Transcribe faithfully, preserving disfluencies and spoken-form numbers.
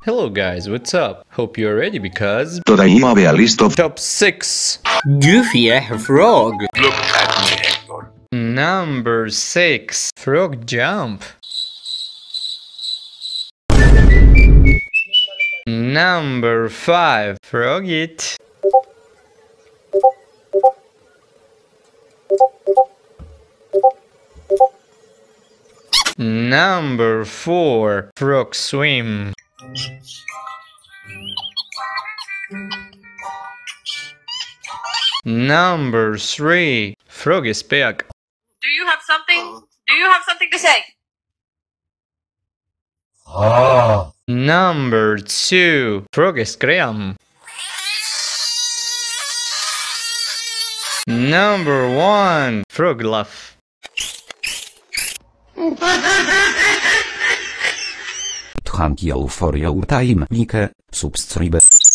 Hello guys, what's up? Hope you're ready because... Toda immobile list of Top six. Goofy a frog. Look at me, Hector. Number six. Frog jump. Number five. Frog it. Number four. Frog swim. Number three. Frog is back. Do you have something? Do you have something to say? Oh. Number two. Frog scream. Number one. Frog laugh. Thank you for your time, Like, subscribe.